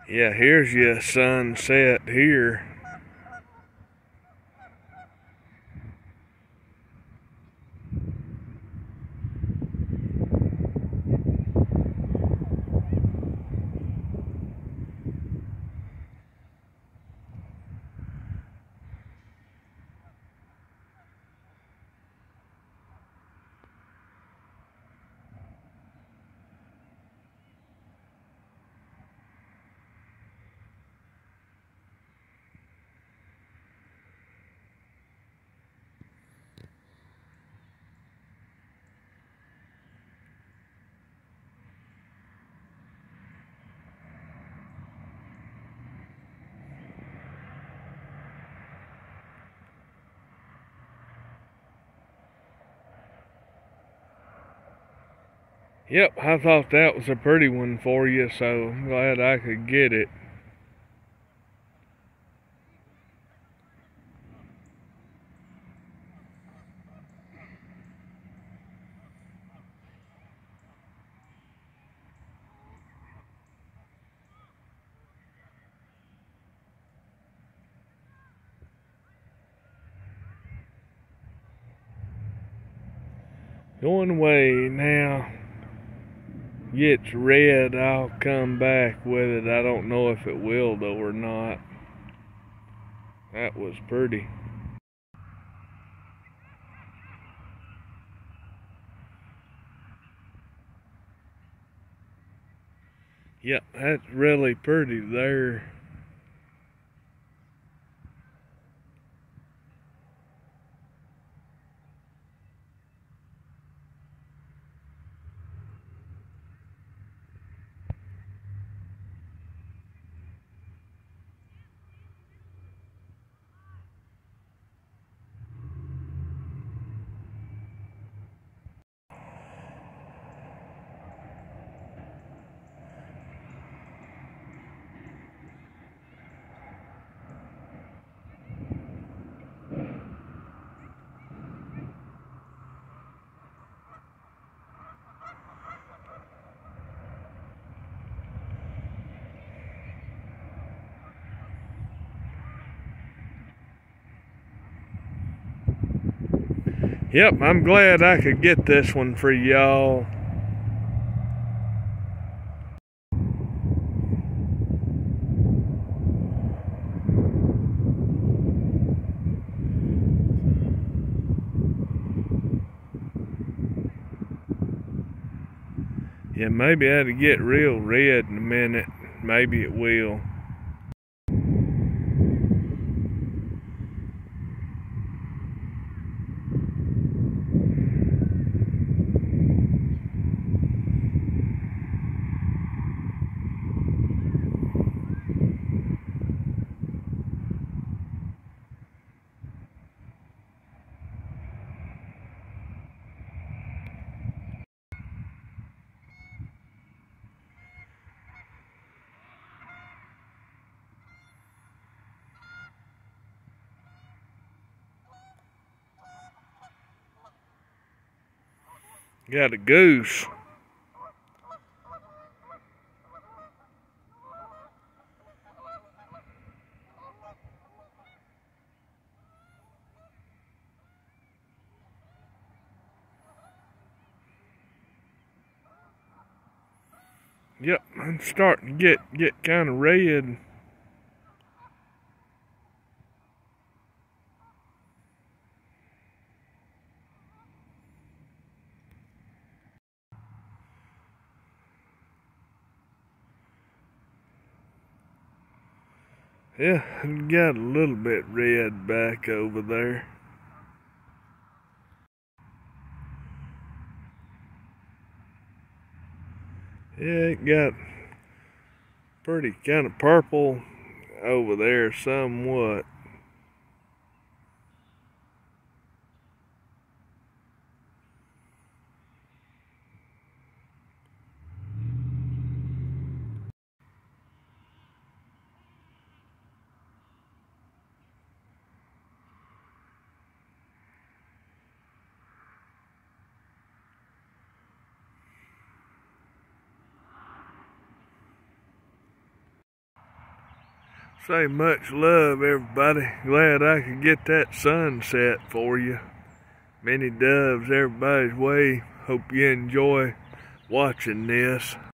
Yeah, here's your sunset here. Yep, I thought that was a pretty one for you, so I'm glad I could get it. Going away now. Gets red, I'll come back with it. I don't know if it will though or not. That was pretty. Yep, that's really pretty there. Yep, I'm glad I could get this one for y'all. Yeah, maybe I had to get real red in a minute. Maybe it will. Got a goose. Yep, I'm starting to get kind of red. Yeah, I've got a little bit red back over there. Yeah, it got pretty kind of purple over there somewhat. Say much love, everybody. Glad I could get that sunset for you. Many doves everybody's way. Hope you enjoy watching this.